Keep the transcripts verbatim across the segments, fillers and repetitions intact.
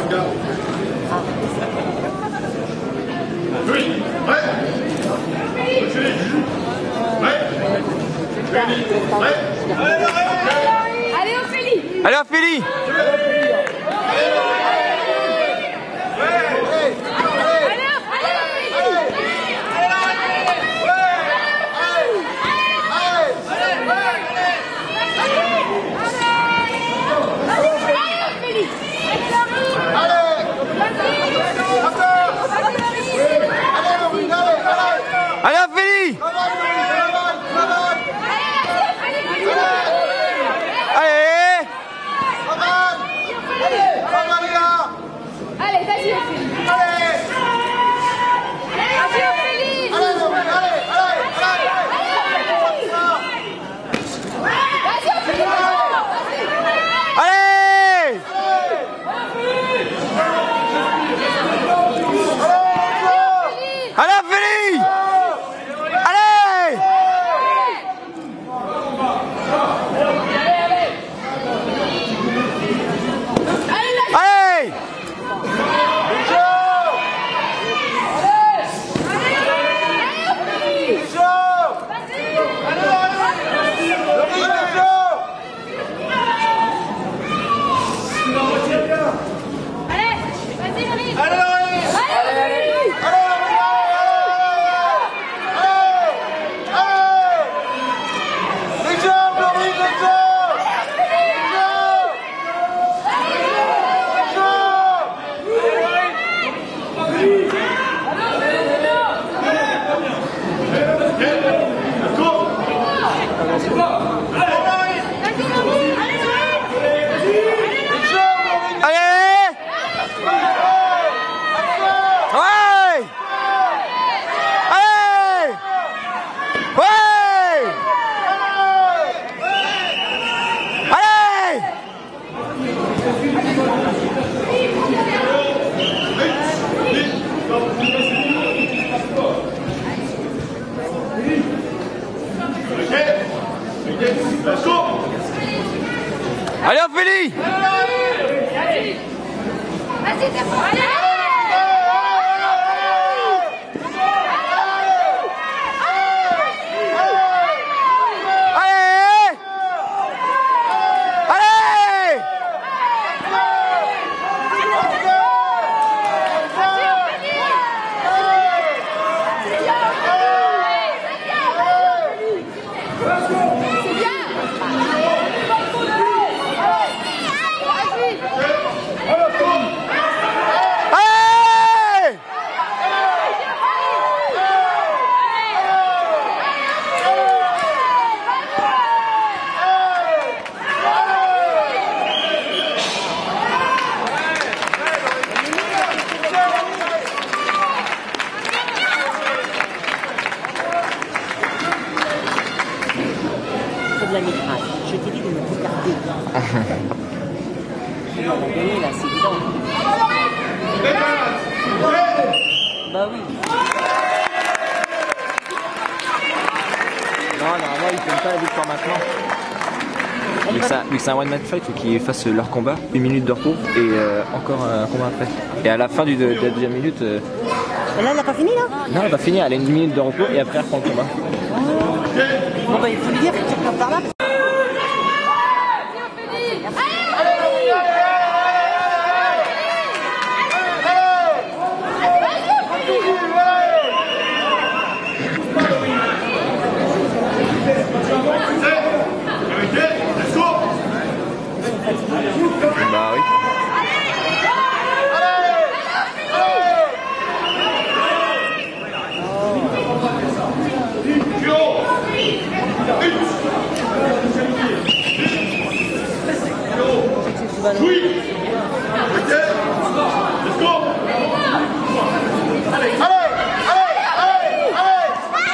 Allez Ophélie! Allez Ophélie! Allez Ophélie! Allez, vas-y Ophélie! Vas-y Ophélie! Vas-y Ophélie! Allez! Allez Ophélie! Allez! Allez! Allez Ophélie! Vas-y, t'es fort! Allez! La métrage. Je t'ai dit de me regarder. On va gagner là, c'est évident. Bah oui. Non, normalement ils ne prennent pas la victoire maintenant. Vu que, ça, vu que c'est un one man fight, il faut qu'ils fassent leur combat, une minute de repos et euh, encore un combat après. Et à la fin du, de, de la deuxième minute. Euh... Mais là, elle n'a pas fini là? Non, elle va finir, elle a une minute de repos et après elle reprend le combat. Bon bah il faut lui dire que tu repars par là. Bah oui. Oui. Ok. Let's go. Allez, allez, allez, allez,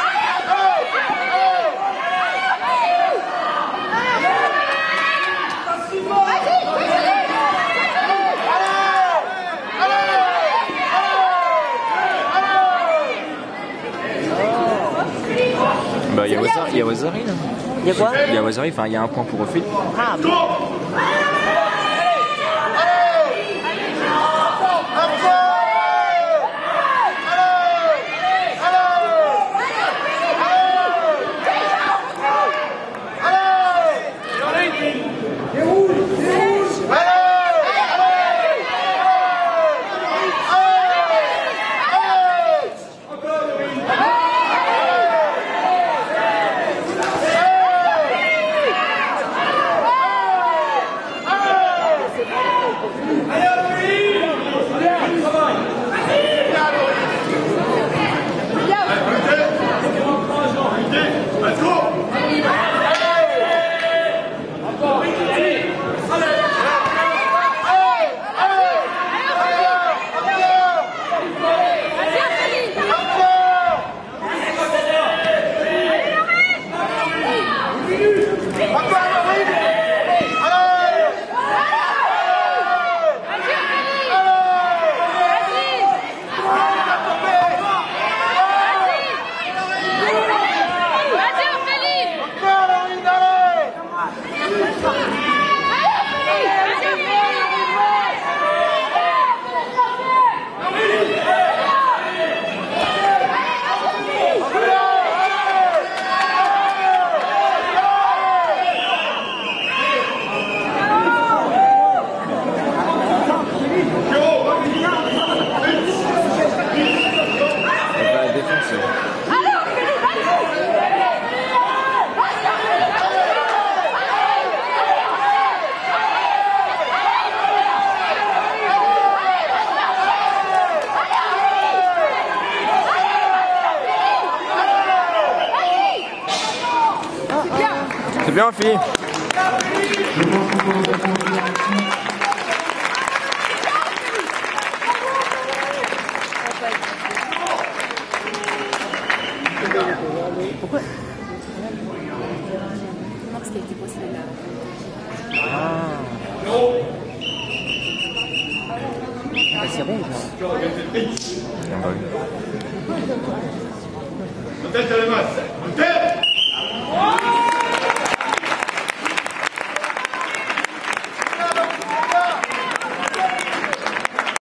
Bah il y a Wazari, il y a Wazari là. Il y a quoi? Il y a Wazari, enfin il y a un point pour Ophélie. Ah bon. C'est bien, Ophélie. Pourquoi Comment ce qui a été possible là? Ah. Ah, c'est rouge. Ah bah oui. Tête à la masse. Tête.